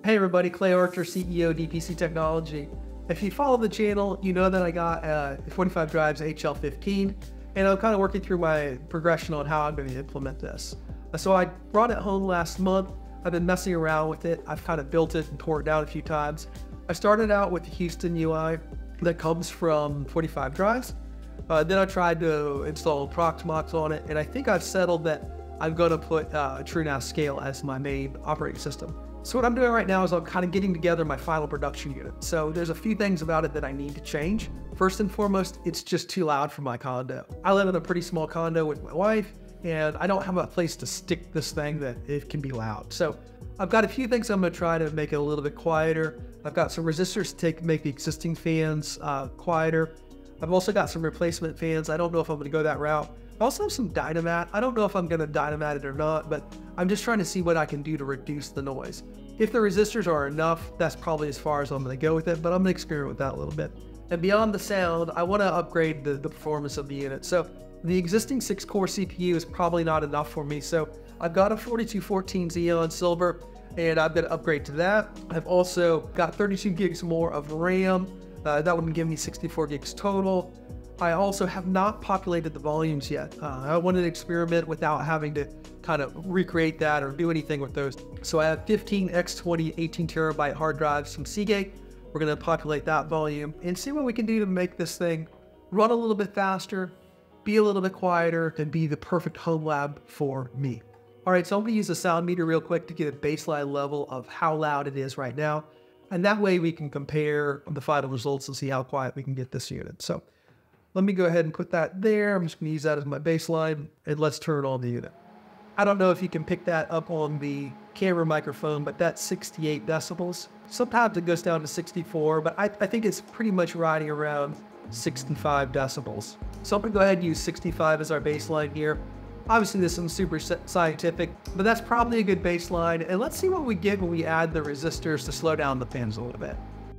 Hey everybody, Clay Archer, CEO, DPC Technology. If you follow the channel, you know that I got 45 drives HL15, and I'm kind of working through my progression on how I'm going to implement this. So I brought it home last month. I've been messing around with it. I've kind of built it and tore it down a few times. I started out with the Houston UI that comes from 45 drives. Then I tried to install Proxmox on it, and I think I've settled that I'm going to put TrueNAS Scale as my main operating system. So what I'm doing right now is I'm kind of getting together my final production unit. So there's a few things about it that I need to change. First and foremost, it's just too loud for my condo. I live in a pretty small condo with my wife, and I don't have a place to stick this thing that it can be loud. So I've got a few things I'm going to try to make it a little bit quieter. I've got some resistors to make the existing fans quieter. I've also got some replacement fans. I don't know if I'm going to go that route. I also have some Dynamat. I don't know if I'm going to Dynamat it or not, but I'm just trying to see what I can do to reduce the noise. If the resistors are enough, that's probably as far as I'm going to go with it, but I'm going to experiment with that a little bit. And beyond the sound, I want to upgrade the performance of the unit. So the existing 6-core CPU is probably not enough for me. So I've got a 4214 Xeon Silver, and I'm going to upgrade to that. I've also got 32 gigs more of RAM. That would give me 64 gigs total. I also have not populated the volumes yet. I wanted to experiment without having to kind of recreate that or do anything with those. So I have 15 X20 18 terabyte hard drives from Seagate. We're going to populate that volume and see what we can do to make this thing run a little bit faster, be a little bit quieter, and be the perfect home lab for me. All right, so I'm going to use a sound meter real quick to get a baseline level of how loud it is right now. And that way we can compare the final results and see how quiet we can get this unit. So let me go ahead and put that there. I'm just going to use that as my baseline, and let's turn on the unit. I don't know if you can pick that up on the camera microphone, but that's 68 decibels. Sometimes it goes down to 64, but I think it's pretty much riding around 65 decibels. So I'm going to go ahead and use 65 as our baseline here. Obviously, this isn't super scientific, but that's probably a good baseline. And let's see what we get when we add the resistors to slow down the fans a little bit.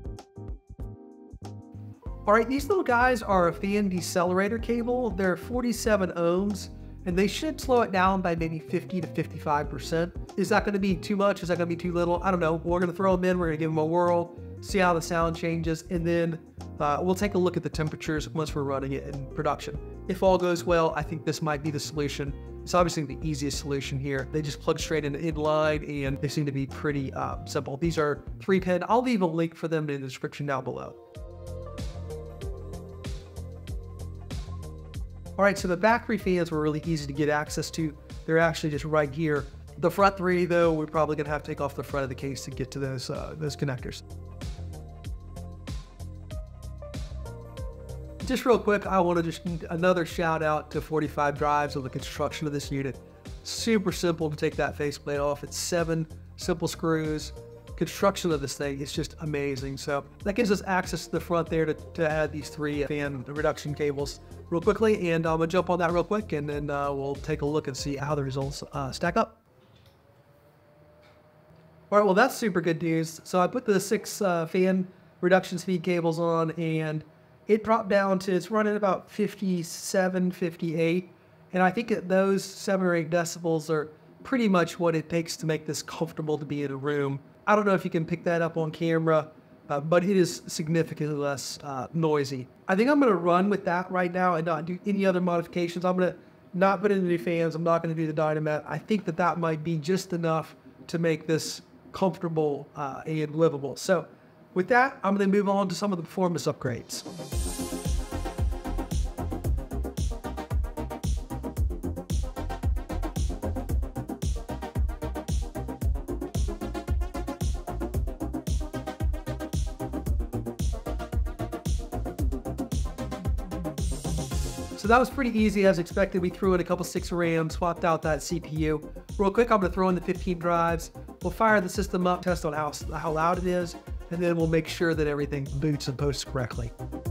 All right, these little guys are a fan decelerator cable. They're 47 ohms, and they should slow it down by maybe 50 to 55%. Is that gonna be too much? Is that gonna be too little? I don't know. We're gonna throw them in, we're gonna give them a whirl, see how the sound changes, and then we'll take a look at the temperatures once we're running it in production. If all goes well, I think this might be the solution. It's obviously the easiest solution here. They just plug straight into inline, and they seem to be pretty simple. These are 3-pin. I'll leave a link for them in the description down below. All right, so the back 3 fans were really easy to get access to. They're actually just right here. The front 3, though, we're probably gonna have to take off the front of the case to get to those connectors. Just real quick, I want to just another shout out to 45 drives on the construction of this unit. Super simple to take that faceplate off. It's 7 simple screws. Construction of this thing is just amazing. So that gives us access to the front there to add these 3 fan reduction cables real quickly. And I'm gonna jump on that real quick, and then we'll take a look and see how the results stack up. All right, well, that's super good news. So I put the 6 fan reduction speed cables on, and it dropped down to, it's running about 57, 58. And I think that those 7 or 8 decibels are pretty much what it takes to make this comfortable to be in a room. I don't know if you can pick that up on camera, but it is significantly less noisy. I think I'm going to run with that right now and not do any other modifications. I'm going to not put in any fans. I'm not going to do the Dynamat. I think that that might be just enough to make this comfortable and livable. So with that, I'm going to move on to some of the performance upgrades. So that was pretty easy as expected. We threw in a couple 6 RAM, swapped out that CPU. Real quick, I'm gonna throw in the 15 drives. We'll fire the system up, test on how loud it is, and then we'll make sure that everything boots and posts correctly.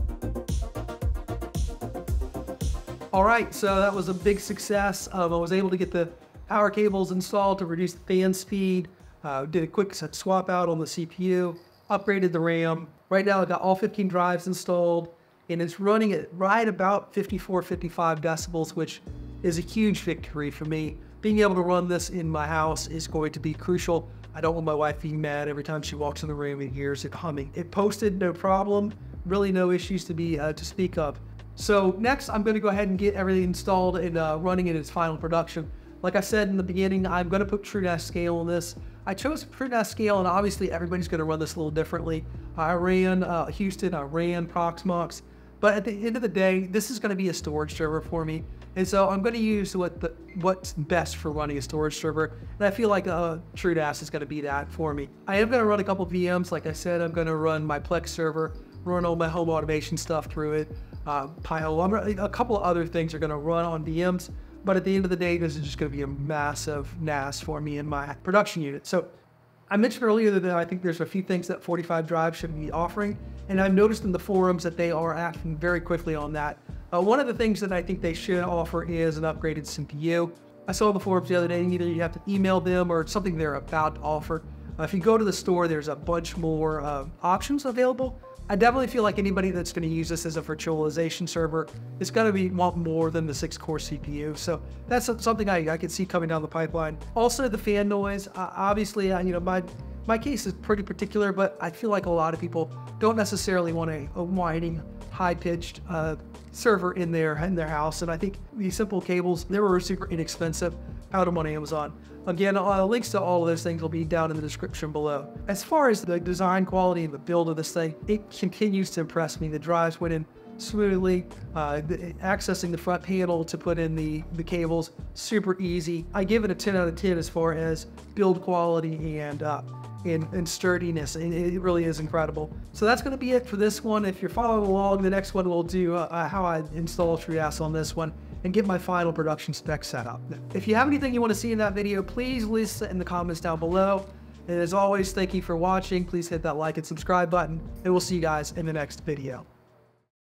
All right, so that was a big success. I was able to get the power cables installed to reduce the fan speed. Did a quick swap out on the CPU, upgraded the RAM. Right now I've got all 15 drives installed, and it's running at right about 54, 55 decibels, which is a huge victory for me. Being able to run this in my house is going to be crucial. I don't want my wife being mad every time she walks in the room and hears it humming. It posted, no problem, really no issues to speak of. So next, I'm going to go ahead and get everything installed and running in its final production. Like I said in the beginning, I'm going to put TrueNAS scale on this. I chose TrueNAS scale, and obviously everybody's going to run this a little differently. I ran Houston, I ran Proxmox, but at the end of the day, this is going to be a storage server for me. And so I'm going to use what's best for running a storage server. And I feel like TrueNAS is going to be that for me. I am going to run a couple VMs. Like I said, I'm going to run my Plex server, run all my home automation stuff through it. A couple of other things are going to run on VMs. But at the end of the day, this is just going to be a massive NAS for me in my production unit. So I mentioned earlier that I think there's a few things that 45 Drive should be offering. And I've noticed in the forums that they are acting very quickly on that. One of the things that I think they should offer is an upgraded CPU. I saw the forums the other day, either you have to email them or it's something they're about to offer. If you go to the store, there's a bunch more options available. I definitely feel like anybody that's going to use this as a virtualization server is going to want more than the 6-core CPU. So that's something I can see coming down the pipeline. Also, the fan noise. Obviously, my case is pretty particular, but I feel like a lot of people don't necessarily want a whining, high-pitched server in their house. And I think these simple cables, they were super inexpensive. Found them on Amazon. Again, links to all of those things will be down in the description below. As far as the design quality and the build of this thing, it continues to impress me. The drives went in smoothly. Accessing the front panel to put in the cables, super easy. I give it a 10 out of 10 as far as build quality and sturdiness. It really is incredible. So that's going to be it for this one. If you're following along, the next one we'll do how I install TrueNAS on this one and get my final production spec set up. If you have anything you want to see in that video, please list it in the comments down below. And as always, thank you for watching. Please hit that like and subscribe button, and we'll see you guys in the next video.